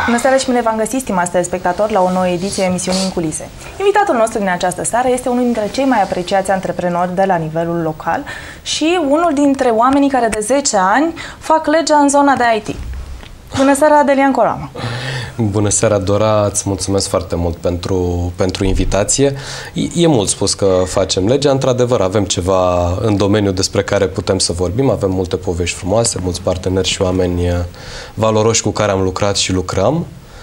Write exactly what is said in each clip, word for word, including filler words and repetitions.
Bună seara și bine v-am găsit, stimați telespectatori, la o nouă ediție a emisiunii În Culise. Invitatul nostru din această seară este unul dintre cei mai apreciați antreprenori de la nivelul local și unul dintre oamenii care de zece ani fac legea în zona de I T. Bună seara, Delian Corama! Bună seara, Dora! Îți mulțumesc foarte mult pentru, pentru invitație. E, e mult spus că facem legea. Într-adevăr, avem ceva în domeniu despre care putem să vorbim. Avem multe povești frumoase, mulți parteneri și oameni valoroși cu care am lucrat și lucrăm.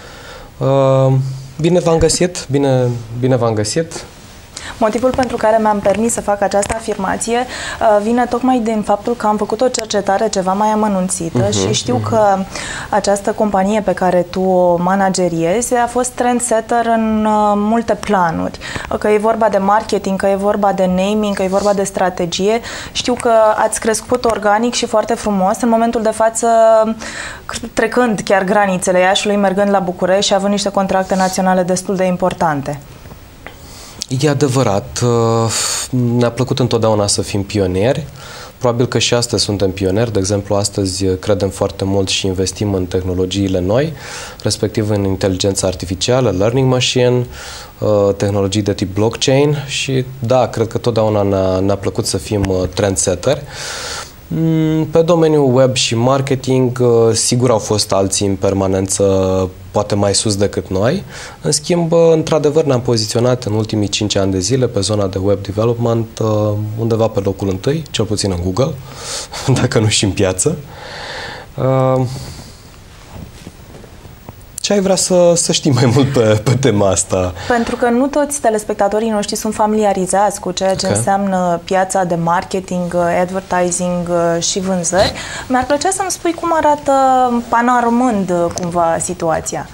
Bine v-am găsit! Bine, bine v-am găsit! Motivul pentru care mi-am permis să fac această afirmație uh, vine tocmai din faptul că am făcut o cercetare ceva mai amănunțită uh-huh, și știu uh-huh. că această companie pe care tu o manageriezi a fost trendsetter în uh, multe planuri. Că e vorba de marketing, că e vorba de naming, că e vorba de strategie. Știu că ați crescut organic și foarte frumos în momentul de față, trecând chiar granițele Iașiului, mergând la București și având niște contracte naționale destul de importante. E adevărat, ne-a plăcut întotdeauna să fim pionieri. Probabil că și astăzi suntem pionieri. De exemplu, astăzi credem foarte mult și investim în tehnologiile noi, respectiv în inteligența artificială, learning machine, tehnologii de tip blockchain și da, cred că totdeauna ne-a, ne-a plăcut să fim trendsetteri. Pe domeniul web și marketing, sigur au fost alții în permanență, poate mai sus decât noi. În schimb, într-adevăr, ne-am poziționat în ultimii cinci ani de zile pe zona de web development undeva pe locul întâi, cel puțin în Google, dacă nu și în piață. Ce ai vrea să, să știi mai mult pe, pe tema asta? Pentru că nu toți telespectatorii noștri sunt familiarizați cu ceea ce okay. înseamnă piața de marketing, advertising și vânzări. Mi-ar plăcea să-mi spui cum arată panorămând cumva situația.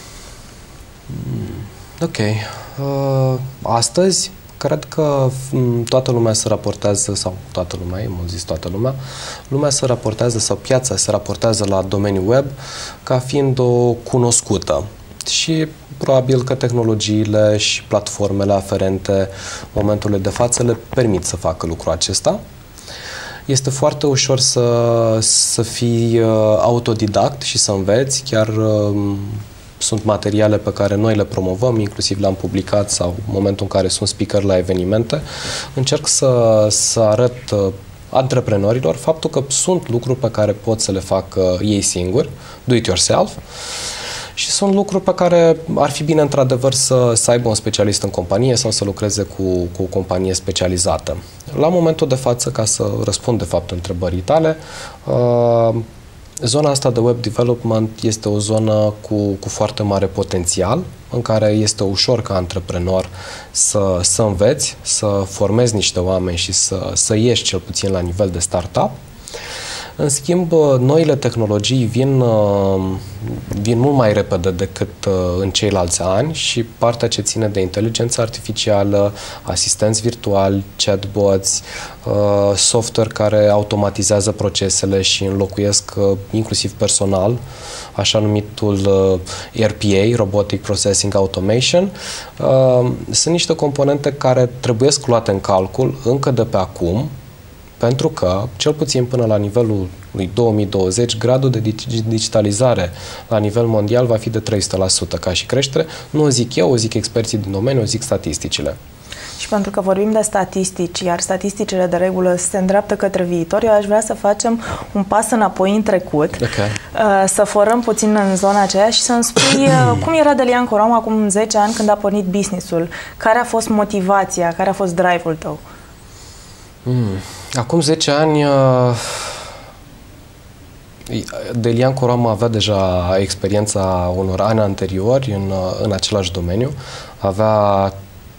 Ok. Uh, astăzi, cred că toată lumea se raportează, sau toată lumea, e mult zis toată lumea, lumea se raportează sau piața se raportează la domeniul web ca fiind o cunoscută. Și probabil că tehnologiile și platformele aferente momentului de față le permit să facă lucrul acesta. Este foarte ușor să, să fii autodidact și să înveți, chiar sunt materiale pe care noi le promovăm, inclusiv le-am publicat sau în momentul în care sunt speaker la evenimente. Încerc să, să arăt antreprenorilor faptul că sunt lucruri pe care pot să le facă ei singuri, do it yourself, și sunt lucruri pe care ar fi bine într-adevăr să, să aibă un specialist în companie sau să lucreze cu, cu o companie specializată. La momentul de față, ca să răspund de fapt întrebării tale, uh, zona asta de web development este o zonă cu, cu foarte mare potențial, în care este ușor ca antreprenor să, să înveți, să formezi niște oameni și să, să ieși cel puțin la nivel de startup. În schimb, noile tehnologii vin, vin mult mai repede decât în ceilalți ani și partea ce ține de inteligență artificială, asistenți virtuali, chatbots, software care automatizează procesele și înlocuiesc inclusiv personal, așa numitul R P A, Robotic Processing Automation, sunt niște componente care trebuie luate în calcul încă de pe acum, pentru că, cel puțin până la nivelul lui două mii douăzeci, gradul de digitalizare la nivel mondial va fi de trei sute la sută ca și creștere. Nu o zic eu, o zic experții din domeniu, o zic statisticile. Și pentru că vorbim de statistici, iar statisticile de regulă se îndreaptă către viitor, eu aș vrea să facem un pas înapoi în trecut, okay. să forăm puțin în zona aceea și să-mi spui cum era Delian Corama acum zece ani când a pornit business-ul, care a fost motivația, care a fost drive-ul tău? Mm. Acum zece ani, Delian Corama avea deja experiența unor ani anteriori în, în același domeniu. Avea,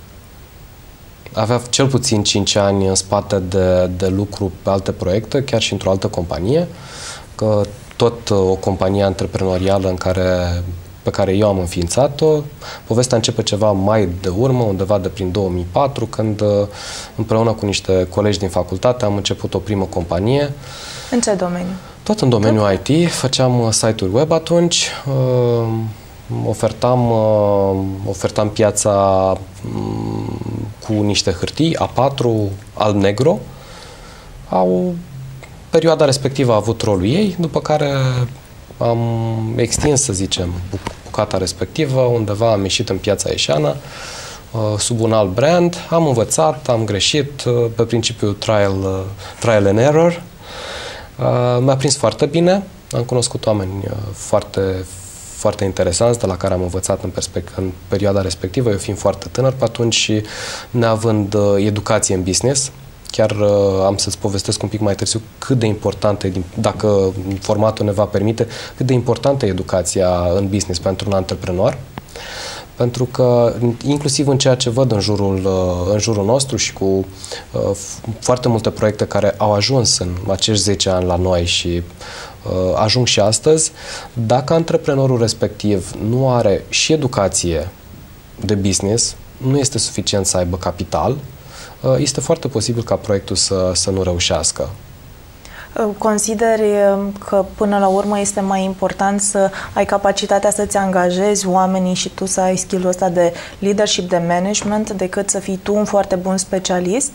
avea cel puțin cinci ani în spate de, de lucru pe alte proiecte, chiar și într-o altă companie, că tot o companie antreprenorială în care, pe care eu am înființat-o. Povestea începe ceva mai de urmă, undeva de prin două mii patru, când împreună cu niște colegi din facultate am început o primă companie. În ce domeniu? Tot în domeniul I T. Făceam site-uri web atunci, ofertam, ofertam piața cu niște hârtii, A patru, alb-negru. Au, perioada respectivă a avut rolul ei, după care am extins, să zicem, bucata respectivă, undeva am ieșit în piața ieșeană, sub un alt brand, am învățat, am greșit pe principiul trial, trial and error. Mi-a prins foarte bine, am cunoscut oameni foarte, foarte interesanți de la care am învățat în, în perioada respectivă, eu fiind foarte tânăr pe atunci și neavând educație în business. Chiar am să-ți povestesc un pic mai târziu cât de importantă, dacă formatul ne va permite, cât de importantă e educația în business pentru un antreprenor. Pentru că, inclusiv în ceea ce văd în jurul, în jurul nostru și cu uh, foarte multe proiecte care au ajuns în acești zece ani la noi și uh, ajung și astăzi, dacă antreprenorul respectiv nu are și educație de business, nu este suficient să aibă capital, uh, este foarte posibil ca proiectul să, să nu reușească. Consideri că până la urmă este mai important să ai capacitatea să-ți angajezi oamenii și tu să ai skill-ul ăsta de leadership, de management, decât să fii tu un foarte bun specialist?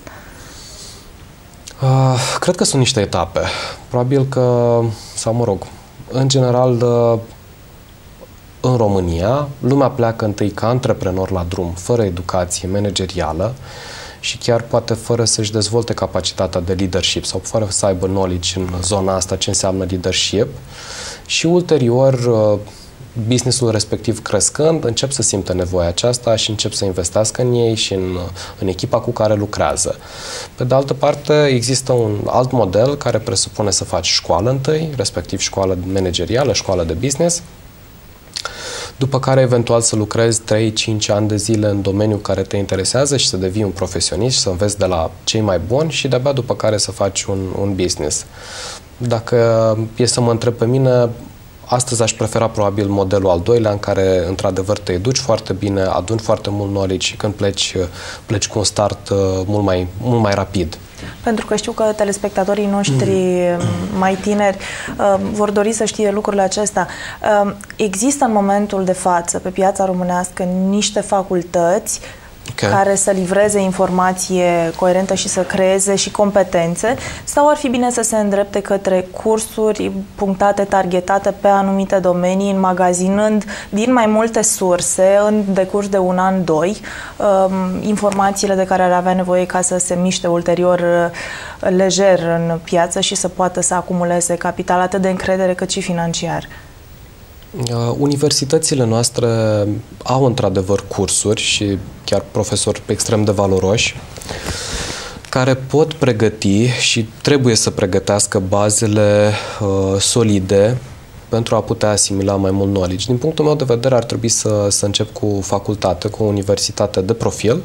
Uh, cred că sunt niște etape. Probabil că, sau mă rog, în general, uh, în România, lumea pleacă întâi ca antreprenor la drum, fără educație managerială, și chiar poate fără să-și dezvolte capacitatea de leadership sau fără să aibă knowledge în zona asta ce înseamnă leadership și ulterior businessul respectiv crescând încep să simtă nevoia aceasta și încep să investească în ei și în, în echipa cu care lucrează. Pe de altă parte există un alt model care presupune să faci școală întâi, respectiv școală managerială, școală de business, după care eventual să lucrezi trei cinci ani de zile în domeniul care te interesează și să devii un profesionist și să înveți de la cei mai buni și de-abia după care să faci un, un business. Dacă e să mă întreb pe mine, astăzi aș prefera probabil modelul al doilea în care într-adevăr te educi foarte bine, aduni foarte mult knowledge și când pleci, pleci cu un start mult mai, mult mai rapid. Pentru că știu că telespectatorii noștri mai tineri uh, vor dori să știe lucrurile acestea. Uh, există în momentul de față pe piața românească niște facultăți okay. care să livreze informație coerentă și să creeze și competențe, sau ar fi bine să se îndrepte către cursuri punctate, targetate pe anumite domenii, înmagazinând din mai multe surse, în decurs de un an, doi, informațiile de care ar avea nevoie ca să se miște ulterior lejer în piață și să poată să acumuleze capital atât de încredere cât și financiar? Universitățile noastre au într-adevăr cursuri și chiar profesori extrem de valoroși care pot pregăti și trebuie să pregătească bazele uh, solide pentru a putea asimila mai mult knowledge. Din punctul meu de vedere ar trebui să, să încep cu facultate, cu o universitate de profil,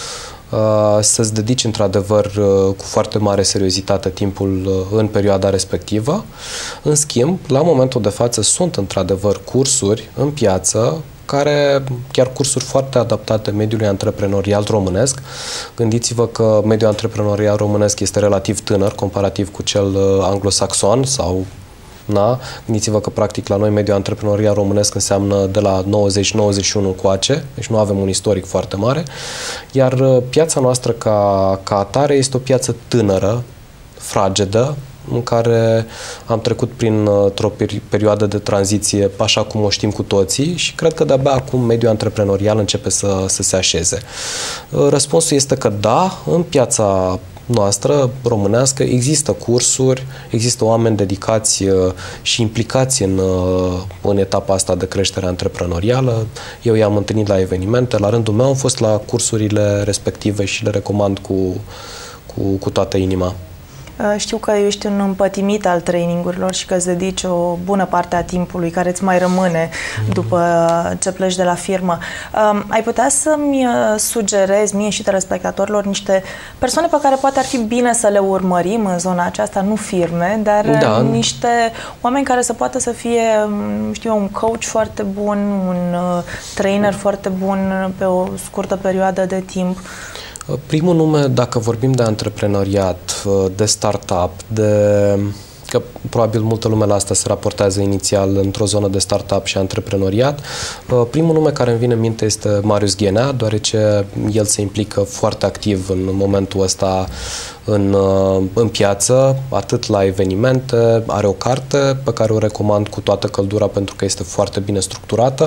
să-ți dedici într-adevăr cu foarte mare seriozitate timpul în perioada respectivă. În schimb, la momentul de față sunt într-adevăr cursuri în piață, care, chiar cursuri foarte adaptate mediului antreprenorial românesc. Gândiți-vă că mediul antreprenorial românesc este relativ tânăr comparativ cu cel anglosaxon sau Na? Gândiți-vă că practic la noi mediul antreprenorial românesc înseamnă de la nouăzeci nouăzeci și unu coace, deci nu avem un istoric foarte mare, iar piața noastră ca, ca atare este o piață tânără, fragedă, în care am trecut printr-o perioadă de tranziție așa cum o știm cu toții și cred că de-abia acum mediul antreprenorial începe să, să se așeze. Răspunsul este că da, în piața noastră românească există cursuri, există oameni dedicați și implicați în, în etapa asta de creștere antreprenorială. Eu i-am întâlnit la evenimente, la rândul meu am fost la cursurile respective și le recomand cu, cu, cu toată inima. Știu că ești un împătimit al trainingurilor și că îți dedici o bună parte a timpului care îți mai rămâne după ce pleci de la firmă. Ai putea să-mi sugerezi mie și telespectatorilor niște persoane pe care poate ar fi bine să le urmărim în zona aceasta, nu firme, dar da. niște oameni care să poată să fie, știu eu, un coach foarte bun, un trainer foarte bun pe o scurtă perioadă de timp? Primul nume, dacă vorbim de antreprenoriat, de startup, de că probabil multă lume la asta se raportează inițial într-o zonă de startup și antreprenoriat. Primul nume care îmi vine în minte este Marius Ghenea, deoarece el se implică foarte activ în momentul ăsta în, în piață, atât la evenimente, are o carte pe care o recomand cu toată căldura pentru că este foarte bine structurată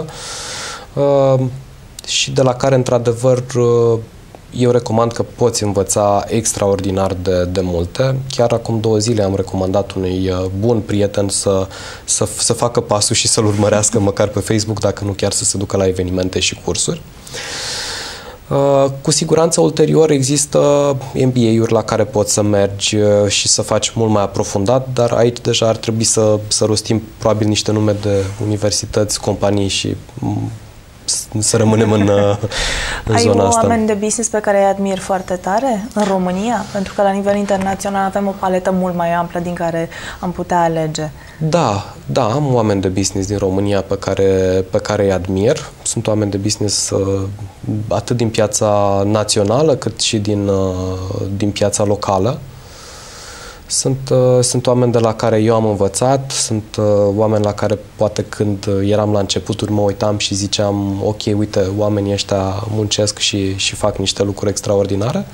și de la care, într-adevăr, eu recomand că poți învăța extraordinar de, de multe. Chiar acum două zile am recomandat unui bun prieten să, să, să facă pasul și să-l urmărească măcar pe Facebook, dacă nu chiar să se ducă la evenimente și cursuri. Cu siguranță, ulterior, există M B A-uri la care poți să mergi și să faci mult mai aprofundat, dar aici deja ar trebui să, să rostim probabil niște nume de universități, companii și să rămânem în, în zona asta. Ai oameni de business pe care îi admiri foarte tare în România? Pentru că la nivel internațional avem o paletă mult mai amplă din care am putea alege. Da, da, am oameni de business din România pe care, pe care îi admir. Sunt oameni de business atât din piața națională cât și din, din piața locală. Sunt, uh, sunt oameni de la care eu am învățat, sunt uh, oameni la care poate când eram la începuturi mă uitam și ziceam ok, uite, oamenii ăștia muncesc și, și fac niște lucruri extraordinare.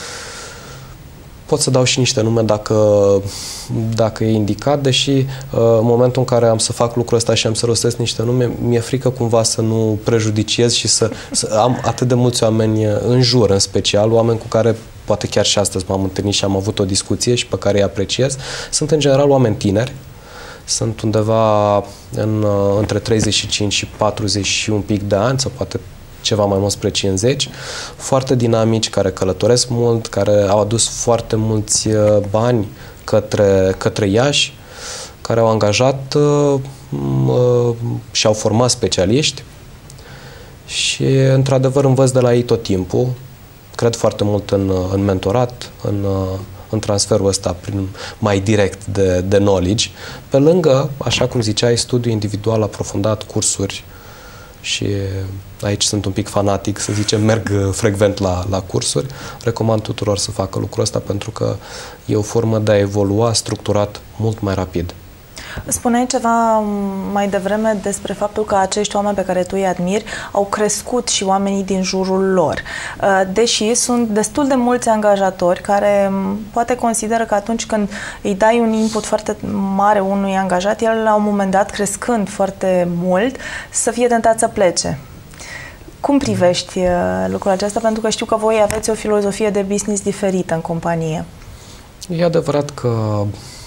Pot să dau și niște nume dacă, dacă e indicat, deși uh, în momentul în care am să fac lucrul ăsta și am să rostesc niște nume, mi-e frică cumva să nu prejudiciez și să, să am atât de mulți oameni în jur, în special, oameni cu care poate chiar și astăzi m-am întâlnit și am avut o discuție și pe care îi apreciez. Sunt în general oameni tineri, sunt undeva în, între treizeci și cinci și patruzeci și un pic de ani, sau poate ceva mai mult spre cincizeci, foarte dinamici, care călătoresc mult, care au adus foarte mulți bani către, către Iași, care au angajat uh, uh, și au format specialiști și, într-adevăr, învăț de la ei tot timpul. Cred foarte mult în, în mentorat, în, în transferul ăsta prin, mai direct de, de knowledge. Pe lângă, așa cum ziceai, studiu individual aprofundat, cursuri, și aici sunt un pic fanatic, să zicem, merg frecvent la, la cursuri. Recomand tuturor să facă lucrul ăsta pentru că e o formă de a evolua structurat mult mai rapid. Spuneai ceva mai devreme despre faptul că acești oameni pe care tu îi admiri au crescut și oamenii din jurul lor. Deși sunt destul de mulți angajatori care poate consideră că atunci când îi dai un input foarte mare unui angajat, el la un moment dat, crescând foarte mult, să fie tentat să plece. Cum privești lucrul acesta? Pentru că știu că voi aveți o filozofie de business diferită în companie. E adevărat că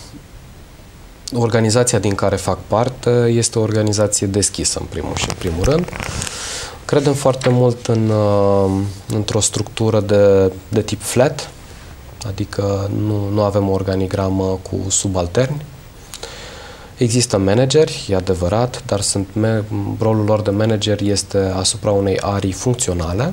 organizația din care fac parte este o organizație deschisă, în primul și în primul rând. Credem foarte mult în, într-o structură de, de tip flat, adică nu, nu avem o organigramă cu subalterni. Există manageri, e adevărat, dar sunt rolul lor de manager este asupra unei arii funcționale,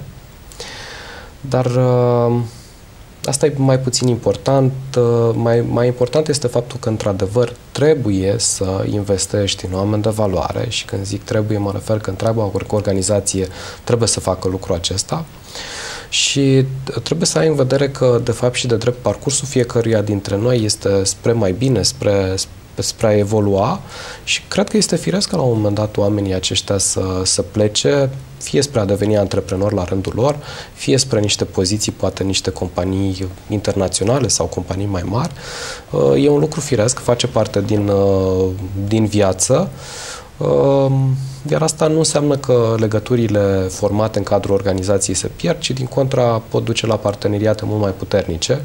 dar asta e mai puțin important. Mai, mai important este faptul că, într-adevăr, trebuie să investești în oameni de valoare și când zic trebuie, mă refer că întreaga organizație trebuie să facă lucrul acesta și trebuie să ai în vedere că, de fapt și de drept, parcursul fiecăruia dintre noi este spre mai bine, spre, spre a evolua și cred că este firesc ca la un moment dat oamenii aceștia să, să plece, fie spre a deveni antreprenori la rândul lor, fie spre niște poziții, poate niște companii internaționale sau companii mai mari. E un lucru firesc, face parte din, din viață, iar asta nu înseamnă că legăturile formate în cadrul organizației se pierd, ci din contra pot duce la parteneriate mult mai puternice.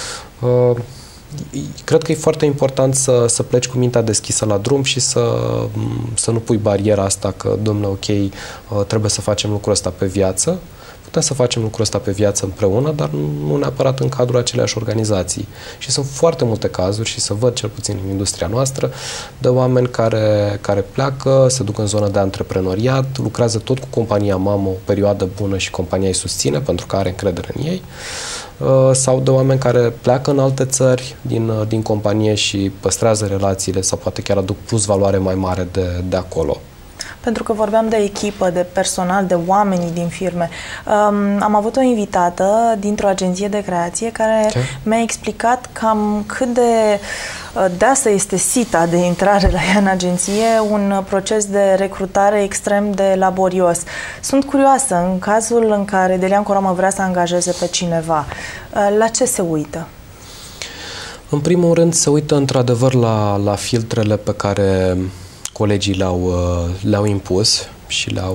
Cred că e foarte important să, să pleci cu mintea deschisă la drum și să, să nu pui bariera asta că, domnule, ok, trebuie să facem lucrul ăsta pe viață. Putem să facem lucrul ăsta pe viață împreună, dar nu neapărat în cadrul aceleași organizații. Și sunt foarte multe cazuri și să văd, cel puțin în industria noastră, de oameni care, care pleacă, se duc în zona de antreprenoriat, lucrează tot cu compania mamă o perioadă bună și compania îi susține pentru că are încredere în ei, sau de oameni care pleacă în alte țări din, din companie și păstrează relațiile sau poate chiar aduc plus valoare mai mare de, de acolo. Pentru că vorbeam de echipă, de personal, de oamenii din firme. Um, am avut o invitată dintr-o agenție de creație care okay. mi-a explicat cam cât de deasă este sita de intrare la ea în agenție, un proces de recrutare extrem de laborios. Sunt curioasă, în cazul în care Delian Coramă vrea să angajeze pe cineva, la ce se uită? În primul rând se uită într-adevăr la, la filtrele pe care colegii le-au le-au impus și le-au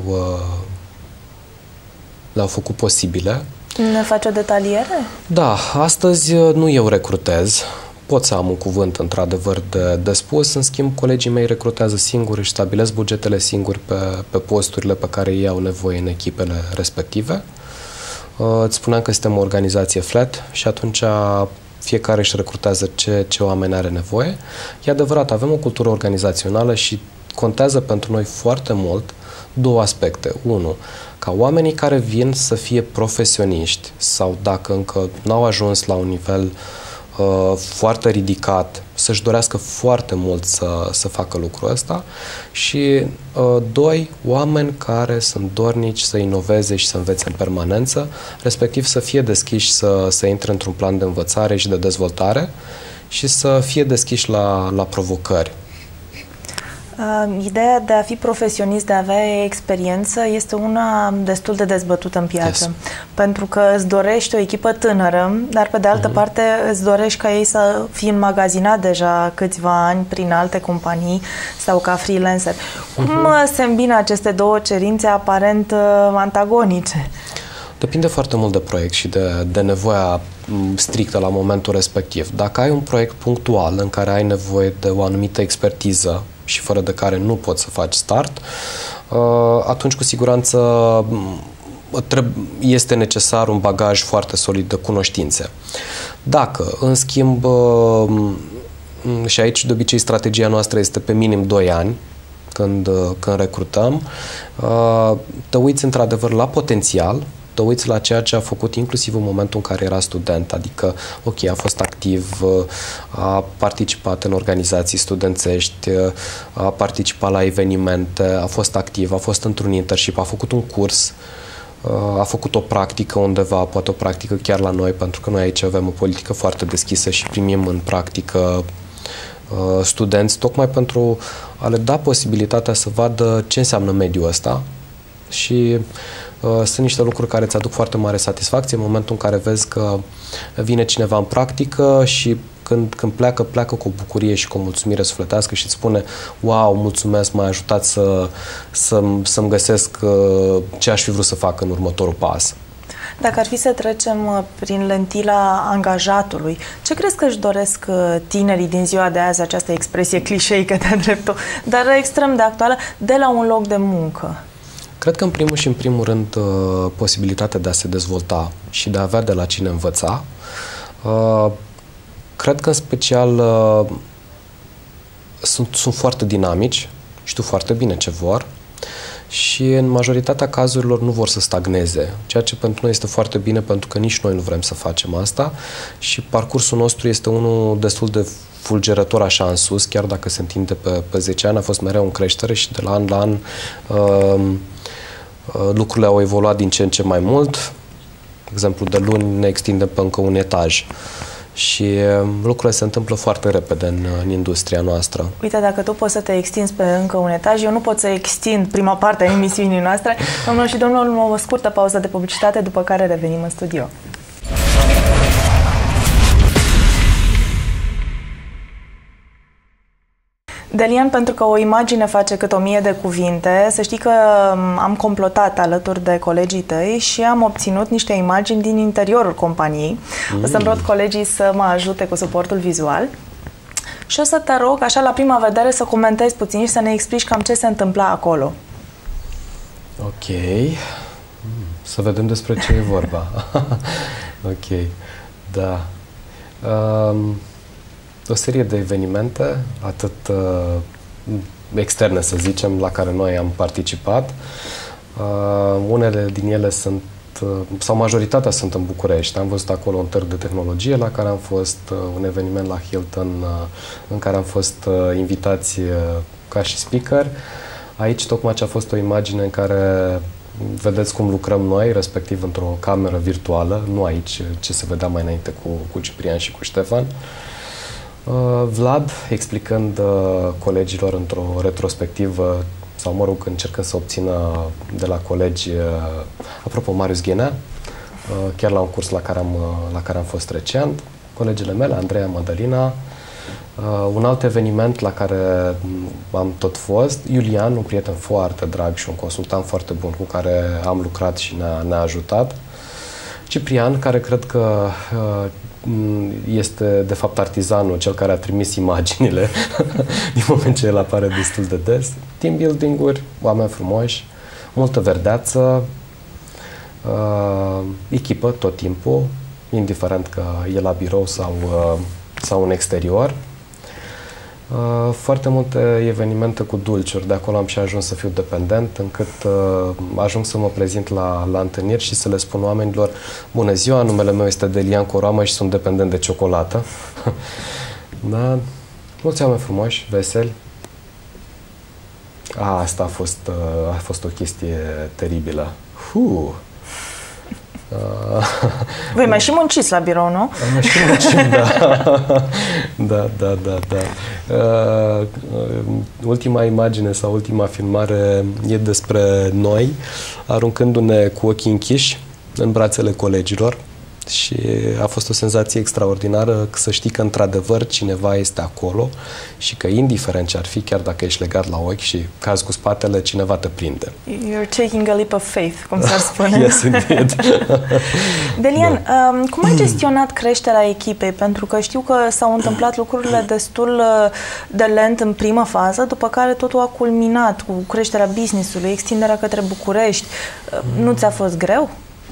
le-au făcut posibile. Ne faci o detaliere? Da, astăzi nu eu recrutez. Pot să am un cuvânt, într-adevăr, de, de spus. În schimb, colegii mei recrutează singuri, își stabilesc bugetele singuri pe, pe posturile pe care ei au nevoie în echipele respective. Uh, îți spuneam că suntem o organizație flat și atunci fiecare își recrutează ce, ce oameni are nevoie. E adevărat, avem o cultură organizațională și contează pentru noi foarte mult două aspecte. Unu, ca oamenii care vin să fie profesioniști sau dacă încă n-au ajuns la un nivel uh, foarte ridicat, să-și dorească foarte mult să, să facă lucrul ăsta și uh, doi, oameni care sunt dornici să inoveze și să învețe în permanență, respectiv să fie deschiși să, să intre într-un plan de învățare și de dezvoltare și să fie deschiși la, la provocări. Uh, ideea de a fi profesionist, de a avea experiență, este una destul de dezbătută în piață. Yes. Pentru că îți dorești o echipă tânără, dar pe de altă uh-huh. parte îți dorești ca ei să fie înmagazinat deja câțiva ani prin alte companii sau ca freelancer. Uh-huh. Cum se îmbină aceste două cerințe aparent uh, antagonice? Depinde foarte mult de proiect și de, de nevoia strictă la momentul respectiv. Dacă ai un proiect punctual în care ai nevoie de o anumită expertiză și fără de care nu poți să faci start, atunci cu siguranță este necesar un bagaj foarte solid de cunoștințe. Dacă, în schimb, și aici de obicei strategia noastră este pe minim doi ani, când, când recrutăm, te uiți într-adevăr la potențial, te uiți la ceea ce a făcut inclusiv în momentul în care era student, adică, ok, a fost activ, a participat în organizații studențești, a participat la evenimente, a fost activ, a fost într-un internship, a făcut un curs, a făcut o practică undeva, poate o practică chiar la noi, pentru că noi aici avem o politică foarte deschisă și primim în practică studenți, tocmai pentru a le da posibilitatea să vadă ce înseamnă mediul ăsta și uh, sunt niște lucruri care îți aduc foarte mare satisfacție în momentul în care vezi că vine cineva în practică și când, când pleacă, pleacă cu o bucurie și cu o mulțumire sufletească și îți spune wow, mulțumesc, m-ai ajutat să, să, să-mi găsesc uh, ce aș fi vrut să fac în următorul pas. Dacă ar fi să trecem prin lentila angajatului, ce crezi că își doresc tinerii din ziua de azi, această expresie clișeică de-a dreptul, dar extrem de actuală, de la un loc de muncă? Cred că în primul și în primul rând posibilitatea de a se dezvolta și de a avea de la cine învăța. Cred că în special sunt, sunt foarte dinamici, știu foarte bine ce vor și în majoritatea cazurilor nu vor să stagneze, ceea ce pentru noi este foarte bine pentru că nici noi nu vrem să facem asta și parcursul nostru este unul destul de fulgerător așa în sus, chiar dacă se întinde pe, pe zece ani, a fost mereu în creștere și de la an la an uh, uh, lucrurile au evoluat din ce în ce mai mult. De exemplu, de luni ne extindem pe încă un etaj. Și lucrurile se întâmplă foarte repede în, în industria noastră. Uite, dacă tu poți să te extinzi pe încă un etaj, eu nu pot să extind prima parte a emisiunii noastre. Domnilor și domnilor, o scurtă pauză de publicitate, după care revenim în studio. Delian, pentru că o imagine face cât o mie de cuvinte, să știi că am complotat alături de colegii tăi și am obținut niște imagini din interiorul companiei. Mm. O să-mi rog colegii să mă ajute cu suportul vizual și o să te rog, așa la prima vedere, să comentezi puțin și să ne explici cam ce se întâmpla acolo. Ok. Să vedem despre ce e vorba. Ok. Da. Um... O serie de evenimente, atât uh, externe, să zicem, la care noi am participat. Uh, unele din ele sunt, uh, sau majoritatea sunt în București. Am văzut acolo un târg de tehnologie la care am fost, uh, un eveniment la Hilton uh, în care am fost uh, invitați uh, ca și speaker. Aici tocmai ce a fost o imagine în care vedeți cum lucrăm noi, respectiv într-o cameră virtuală, nu aici ce se vedea mai înainte cu, cu Ciprian și cu Ștefan. Uh, Vlad explicând uh, colegilor într-o retrospectivă, sau mă rog, încercând să obțină de la colegi, uh, apropo, Marius Ghenea, uh, chiar la un curs la care am, uh, la care am fost recent, colegele mele, Andreea, Madalina. Uh, un alt eveniment la care am tot fost, Iulian, un prieten foarte drag și un consultant foarte bun cu care am lucrat și ne-a, ne-a ajutat. Ciprian, care cred că uh, este de fapt artizanul, cel care a trimis imaginile din moment ce el apare destul de des. Team building-uri, oameni frumoși, multă verdeață, uh, echipă tot timpul, indiferent că e la birou sau, uh, sau în exterior. Uh, foarte multe evenimente cu dulciuri, de acolo am și ajuns să fiu dependent, încât uh, ajung să mă prezint la, la întâlniri și să le spun oamenilor: bună ziua, numele meu este Delian Coroamă și sunt dependent de ciocolată. Da? Mulți oameni frumoși, veseli. A, asta a fost, uh, a fost o chestie teribilă. Huh. Uh, Voi mai și munciți la birou, nu? Am și muncit, da. Da, da, da, da. Uh, ultima imagine sau ultima filmare e despre noi, aruncându-ne cu ochii închiși în brațele colegilor. Și a fost o senzație extraordinară să știi că într-adevăr cineva este acolo și că indiferent ce ar fi, chiar dacă ești legat la ochi și cazi cu spatele, cineva te prinde. You're taking a leap of faith, cum s-ar spune. Yes, indeed. Delian, da. um, cum ai gestionat creșterea echipei? Pentru că știu că s-au întâmplat lucrurile destul de lent în prima fază, după care totul a culminat cu creșterea business-ului, extinderea către București. Nu ți-a fost greu?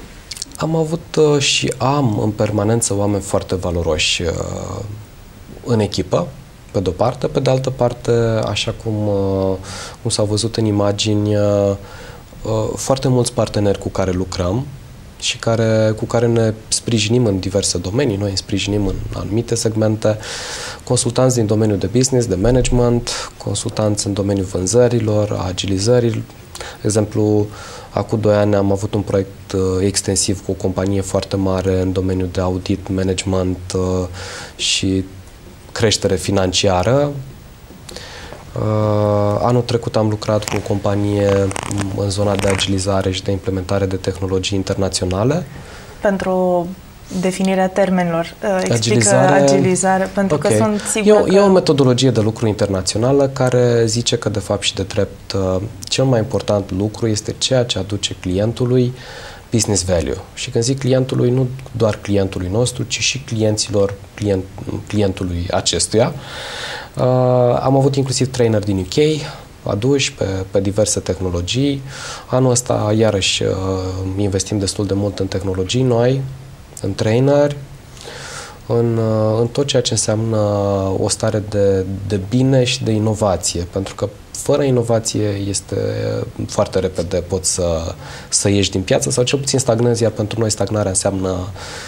Am avut uh, și am în permanență oameni foarte valoroși uh, în echipă, pe de-o parte. Pe de altă parte, așa cum, uh, cum s-a văzut în imagini, uh, uh, foarte mulți parteneri cu care lucrăm și care, cu care ne sprijinim în diverse domenii. Noi îi sprijinim în anumite segmente, consultanți din domeniul de business, de management, consultanți în domeniul vânzărilor, agilizării. De exemplu, acum doi ani am avut un proiect uh, extensiv cu o companie foarte mare în domeniul de audit, management uh, și creștere financiară. Uh, anul trecut am lucrat cu o companie în zona de agilizare și de implementare de tehnologii internaționale. Pentru definirea termenilor, explică agilizare, agilizare pentru okay. că sunt sigură e o, că... e o metodologie de lucru internațională care zice că, de fapt și de drept, cel mai important lucru este ceea ce aduce clientului business value. Și când zic clientului, nu doar clientului nostru, ci și clienților client, clientului acestuia. Uh, am avut inclusiv trainer din U K, aduși pe, pe diverse tehnologii. Anul ăsta, iarăși, uh, investim destul de mult în tehnologii noi, în traineri, în, în tot ceea ce înseamnă o stare de, de bine și de inovație, pentru că fără inovație este foarte repede poți să, să ieși din piață sau cel puțin stagnezi, iar pentru noi stagnarea înseamnă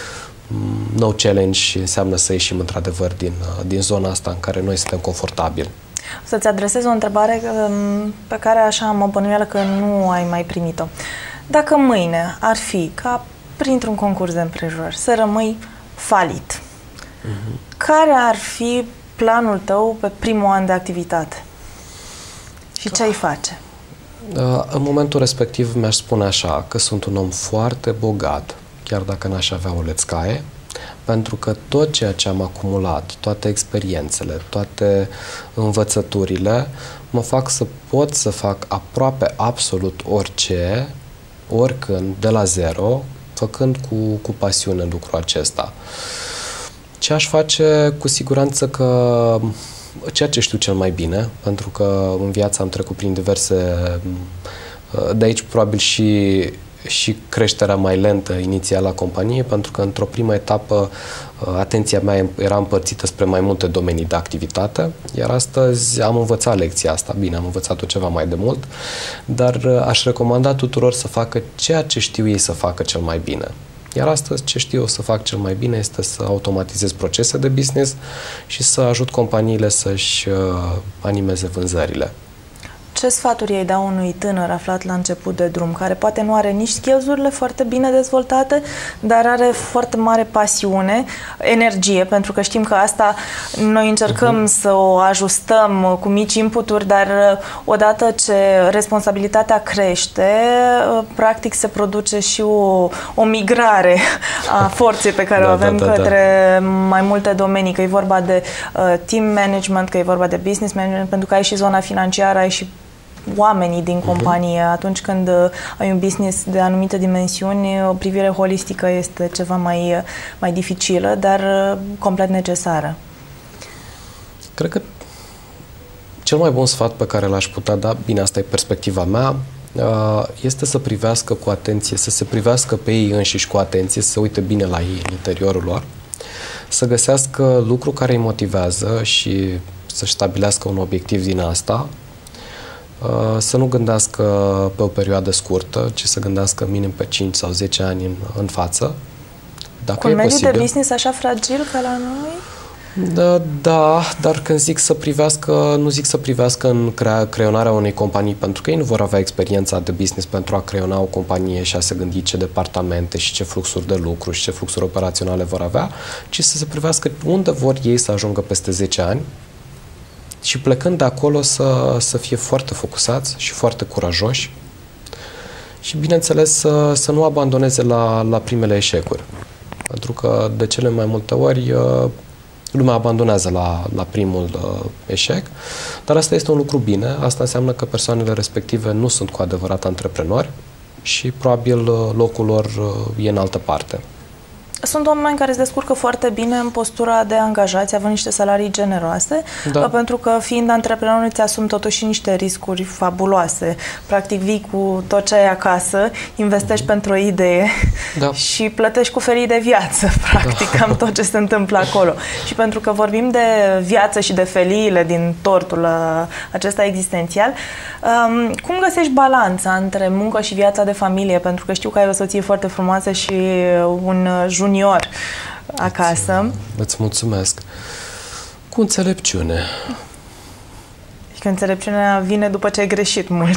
no challenge și înseamnă să ieșim într-adevăr din, din zona asta în care noi suntem confortabili. Să-ți adresez o întrebare pe care așa am o bănuială că nu ai mai primit-o. Dacă mâine ar fi ca printr-un concurs de împrejurări să rămâi falit, uh-huh. care ar fi planul tău pe primul an de activitate? Și ce ai face? În momentul respectiv mi-aș spune așa, că sunt un om foarte bogat, chiar dacă n-aș avea o lețcaie, pentru că tot ceea ce am acumulat, toate experiențele, toate învățăturile, mă fac să pot să fac aproape absolut orice, oricând, de la zero, făcând cu, cu pasiune lucrul acesta. Ce aș face? Cu siguranță că ceea ce știu cel mai bine, pentru că în viață am trecut prin diverse... De aici probabil și, și creșterea mai lentă inițială a companiei, pentru că într-o primă etapă atenția mea era împărțită spre mai multe domenii de activitate, iar astăzi am învățat lecția asta. Bine, am învățat-o ceva mai de mult, dar aș recomanda tuturor să facă ceea ce știu ei să facă cel mai bine. Iar astăzi ce știu eu să fac cel mai bine este să automatizez procese de business și să ajut companiile să-și uh, animeze vânzările. Ce sfaturi ai da unui tânăr aflat la început de drum, care poate nu are nici skills-urile foarte bine dezvoltate, dar are foarte mare pasiune, energie, pentru că știm că asta noi încercăm uh-huh. să o ajustăm cu mici inputuri, dar odată ce responsabilitatea crește, practic se produce și o, o migrare a forței pe care da, o avem da, da, către da. mai multe domenii, că e vorba de uh, team management, că e vorba de business management, pentru că ai și zona financiară, ai și oamenii din companie. Uh-huh. Atunci când uh, ai un business de anumite dimensiuni, o privire holistică este ceva mai, uh, mai dificilă, dar uh, complet necesară. Cred că cel mai bun sfat pe care l-aș putea da, bine, asta e perspectiva mea, uh, este să privească cu atenție, să se privească pe ei înșiși cu atenție, să se uite bine la ei în interiorul lor, să găsească lucru care îi motivează și să-și stabilească un obiectiv din asta, să nu gândească pe o perioadă scurtă, ci să gândească minim pe cinci sau zece ani în, în față. Dacă Cu un mediu posibil, de business așa fragil ca la noi? Da, da, dar când zic să privească, nu zic să privească în crea, creionarea unei companii, pentru că ei nu vor avea experiența de business pentru a creiona o companie și a se gândi ce departamente și ce fluxuri de lucru și ce fluxuri operaționale vor avea, ci să se privească unde vor ei să ajungă peste zece ani și plecând de acolo să, să fie foarte focusați și foarte curajoși și, bineînțeles, să, să nu abandoneze la, la primele eșecuri. Pentru că, de cele mai multe ori, lumea abandonează la, la primul uh, eșec, dar asta este un lucru bine. Asta înseamnă că persoanele respective nu sunt cu adevărat antreprenori și, probabil, locul lor uh, e în altă parte. Sunt oameni care se descurcă foarte bine în postura de angajați, având niște salarii generoase, da. pentru că fiind antreprenor îți asumi totuși niște riscuri fabuloase. Practic vii cu tot ce ai acasă, investești mm-hmm. pentru o idee da. și plătești cu felii de viață, practic, da. cam tot ce se întâmplă acolo. Și pentru că vorbim de viață și de feliile din tortul acesta existențial, um, cum găsești balanța între muncă și viața de familie? Pentru că știu că ai o soție foarte frumoasă și un junior acasă. Îți, îți mulțumesc. Cu înțelepciune. Și că înțelepciunea vine după ce ai greșit mult.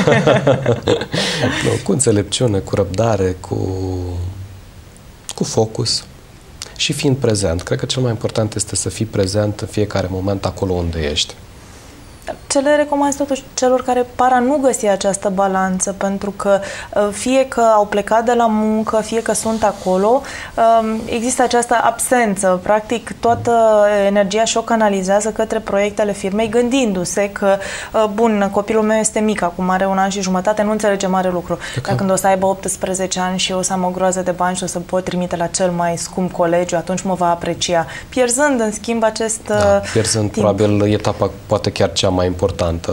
No, cu înțelepciune, cu răbdare, cu, cu focus și fiind prezent. Cred că cel mai important este să fii prezent în fiecare moment acolo unde ești. Ce le recomand totuși celor care par a nu găsi această balanță, pentru că fie că au plecat de la muncă, fie că sunt acolo, există această absență. Practic, toată energia și-o canalizează către proiectele firmei, gândindu-se că, bun, copilul meu este mic, acum are un an și jumătate, nu înțelege mare lucru. Okay. Dar când o să aibă optsprezece ani și eu o să am o groază de bani și o să pot trimite la cel mai scump colegiu, atunci mă va aprecia. Pierzând, în schimb, acest da, pierzând, timp. Probabil, etapa poate chiar cea mai importantă.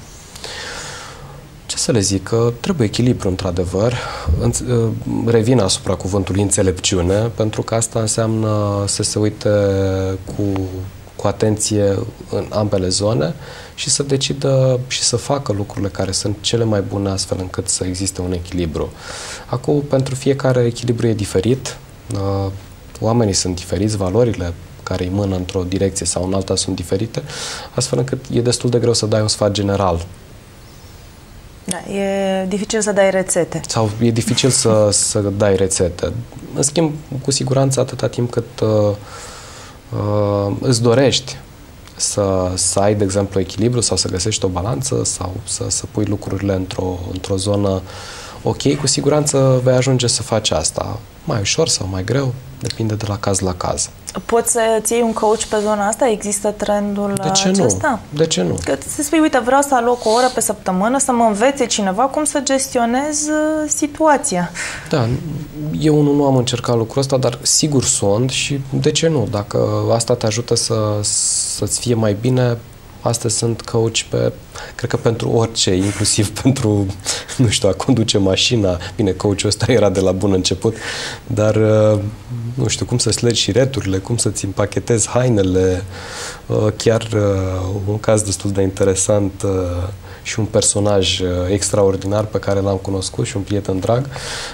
Ce să le zic? Că trebuie echilibru, într-adevăr. Revin asupra cuvântului înțelepciune, pentru că asta înseamnă să se uite cu, cu atenție în ambele zone și să decidă și să facă lucrurile care sunt cele mai bune, astfel încât să existe un echilibru. Acum, pentru fiecare echilibru e diferit. Oamenii sunt diferiți, valorile care îi mână într-o direcție sau în alta sunt diferite, astfel încât e destul de greu să dai un sfat general. Da, e dificil să dai rețete. Sau e dificil să, să dai rețete. În schimb, cu siguranță, atâta timp cât uh, uh, îți dorești să, să ai, de exemplu, echilibru sau să găsești o balanță sau să, să pui lucrurile într-o, într-o zonă ok, cu siguranță vei ajunge să faci asta. Mai ușor sau mai greu, depinde de la caz la caz. Poți să-ți iei un coach pe zona asta? Există trendul de ce acesta? Nu? De ce nu? Că să spui, uite, vreau să aloc o oră pe săptămână, să mă învețe cineva cum să gestionez uh, situația. Da, eu nu, nu am încercat lucrul ăsta, dar sigur sunt și de ce nu? Dacă asta te ajută să, să-ți fie mai bine, astăzi sunt coach pe, cred că pentru orice, inclusiv pentru, nu știu, a conduce mașina. Bine, coachul ăsta era de la bun început, dar, nu știu, cum să-ți legi șireturile, cum să-ți împachetezi hainele. Chiar un caz destul de interesant și un personaj extraordinar pe care l-am cunoscut și un prieten drag.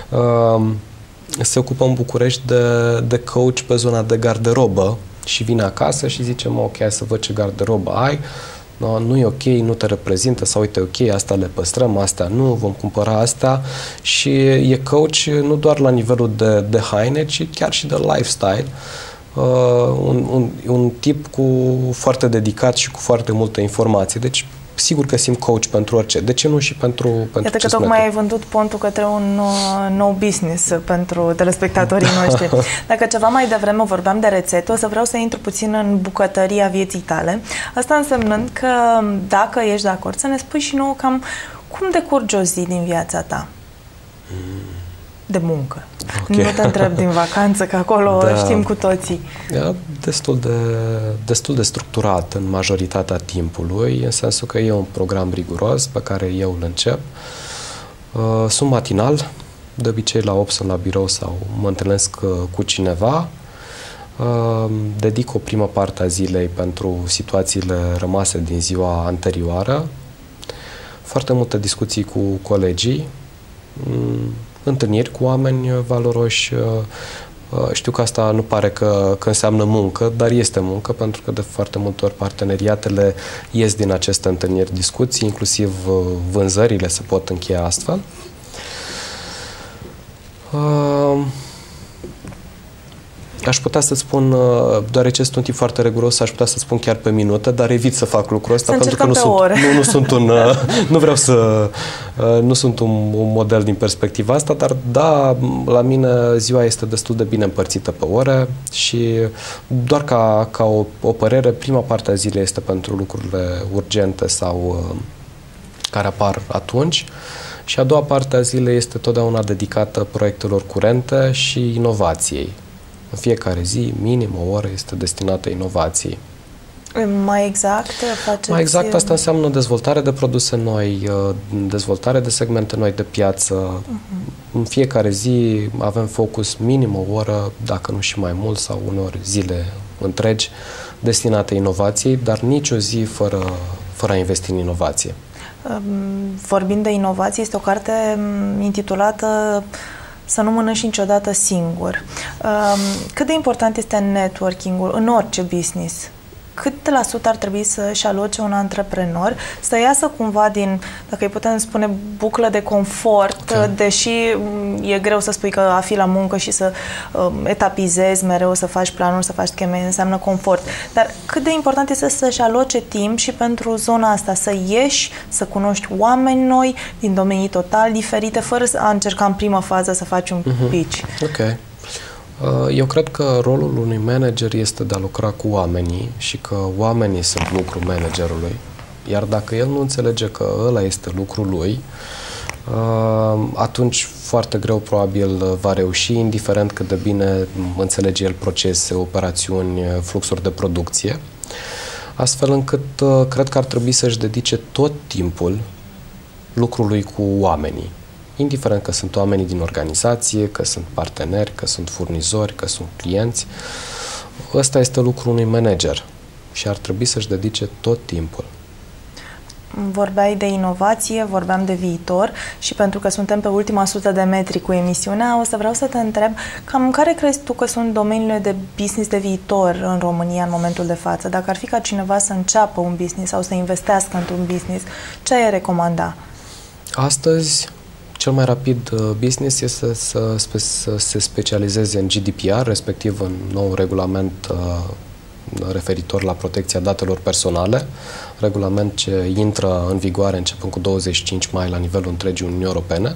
Se ocupă în București de, de coach pe zona de garderobă și vine acasă și zice, mă, ok, hai să văd ce garderobă ai, No? Nu e ok, nu te reprezintă sau uite, ok, asta le păstrăm, astea nu, vom cumpăra asta și e coach nu doar la nivelul de, de haine, ci chiar și de lifestyle. Uh, un, un, un tip cu foarte dedicat și cu foarte multă informație. Deci, sigur că simt coach pentru orice. De ce nu și pentru, pentru Iată că tocmai ai vândut pontul către un uh, nou business pentru telespectatorii noștri. Dacă ceva mai devreme vorbeam de rețete, o să vreau să intru puțin în bucătăria vieții tale. Asta însemnând că, dacă ești de acord, să ne spui și nouă cam cum decurge o zi din viața ta. De muncă. Okay. Nu te întreb din vacanță, că acolo da, știm cu toții. E destul de, destul de structurat în majoritatea timpului, în sensul că e un program riguros pe care eu îl încep. Sunt matinal, de obicei la opt sunt la birou sau mă întâlnesc cu cineva. Dedic o primă parte a zilei pentru situațiile rămase din ziua anterioară. Foarte multe discuții cu colegii, întâlniri cu oameni valoroși. Știu că asta nu pare că, că înseamnă muncă, dar este muncă, pentru că de foarte multe ori parteneriatele ies din aceste întâlniri, discuții, inclusiv vânzările se pot încheia astfel. Aș putea să spun, deoarece sunt un tip foarte riguros, aș putea să spun chiar pe minute, dar evit să fac lucrul ăsta, să pentru că nu sunt, nu, nu sunt un, nu vreau să, nu sunt un, un model din perspectiva asta, dar da, la mine ziua este destul de bine împărțită pe ore și doar ca, ca o, o părere, prima parte a zilei este pentru lucrurile urgente sau care apar atunci. Și a doua parte a zilei este totdeauna dedicată proiectelor curente și inovației. În fiecare zi, minim o oră este destinată inovației. Mai exact? Faceți... Mai exact, asta înseamnă dezvoltare de produse noi, dezvoltare de segmente noi de piață. Uh-huh. În fiecare zi avem focus minim o oră, dacă nu și mai mult, sau uneori zile întregi, destinate inovației, dar nici o zi fără, fără a investi în inovație. Vorbind de inovație, este o carte intitulată Să nu mănânci niciodată singur. Cât de important este networking-ul în orice business? Cât la sută ar trebui să-și aloce un antreprenor să iasă cumva din, dacă îi putem spune, buclă de confort, okay. Deși e greu să spui că a fi la muncă și să uh, etapizezi mereu, să faci planuri, să faci scheme, înseamnă confort. Dar cât de important este să-și aloce timp și pentru zona asta, să ieși, să cunoști oameni noi din domenii total diferite, fără a încerca în prima fază să faci un uh-huh. pitch. Ok. Eu cred că rolul unui manager este de a lucra cu oamenii și că oamenii sunt lucrul managerului. Iar dacă el nu înțelege că ăla este lucrul lui, atunci foarte greu probabil va reuși, indiferent cât de bine înțelege el procese, operațiuni, fluxuri de producție. Astfel încât cred că ar trebui să-și dedice tot timpul lucrului cu oamenii. Indiferent că sunt oamenii din organizație, că sunt parteneri, că sunt furnizori, că sunt clienți, ăsta este lucrul unui manager și ar trebui să-și dedice tot timpul. Vorbeai de inovație, vorbeam de viitor și pentru că suntem pe ultima sută de metri cu emisiunea, o să vreau să te întreb cam care crezi tu că sunt domeniile de business de viitor în România în momentul de față? Dacă ar fi ca cineva să înceapă un business sau să investească într-un business, ce ai recomanda? Astăzi, cel mai rapid business este să, să, să se specializeze în G D P R, respectiv în nou regulament uh, referitor la protecția datelor personale, regulament ce intră în vigoare începând cu douăzeci și cinci mai la nivelul întregii Uniunii Europene.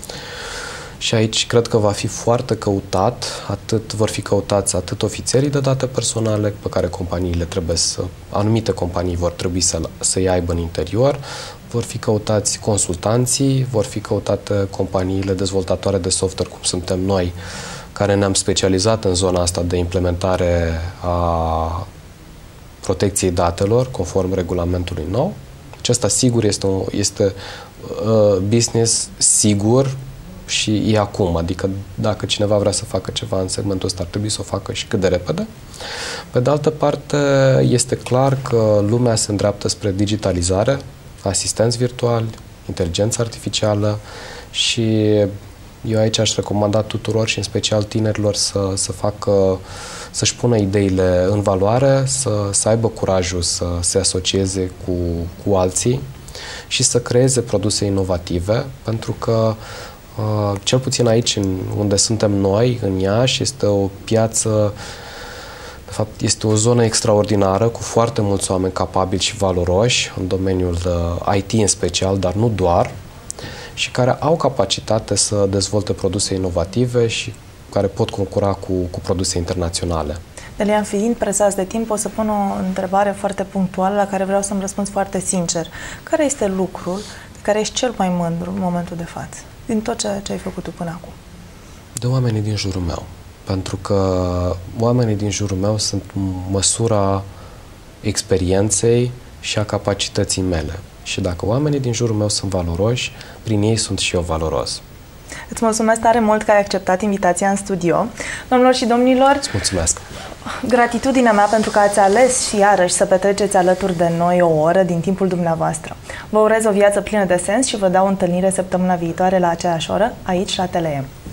Și aici cred că va fi foarte căutat, atât vor fi căutați atât ofițerii de date personale pe care companiile trebuie să, anumite companii vor trebui să, să-i aibă în interior, vor fi căutați consultanții, vor fi căutate companiile dezvoltatoare de software, cum suntem noi, care ne-am specializat în zona asta de implementare a protecției datelor, conform regulamentului nou. Acesta, sigur, este un este, uh, business sigur și e acum. Adică, dacă cineva vrea să facă ceva în segmentul ăsta, ar trebui să o facă și cât de repede. Pe de altă parte, este clar că lumea se îndreaptă spre digitalizare, asistenți virtuali, inteligență artificială și eu aici aș recomanda tuturor și în special tinerilor să, să facă, să-și pună ideile în valoare, să, să aibă curajul să se asocieze cu, cu alții și să creeze produse inovative, pentru că cel puțin aici, unde suntem noi, în Iași, este o piață, de fapt, este o zonă extraordinară, cu foarte mulți oameni capabili și valoroși, în domeniul I T în special, dar nu doar, și care au capacitate să dezvolte produse inovative și care pot concura cu, cu produse internaționale. Delian, fiind presați de timp, o să pun o întrebare foarte punctuală la care vreau să-mi răspunzi foarte sincer. Care este lucrul de care ești cel mai mândru în momentul de față, din tot ceea ce ai făcut tu până acum? De oamenii din jurul meu. Pentru că oamenii din jurul meu sunt măsura experienței și a capacității mele. Și dacă oamenii din jurul meu sunt valoroși, prin ei sunt și eu valoros. Îți mulțumesc tare mult că ai acceptat invitația în studio. Domnilor și domnilor, îți mulțumesc! Gratitudinea mea pentru că ați ales și iarăși să petreceți alături de noi o oră din timpul dumneavoastră. Vă urez o viață plină de sens și vă dau întâlnire săptămâna viitoare la aceeași oră, aici la Tele M.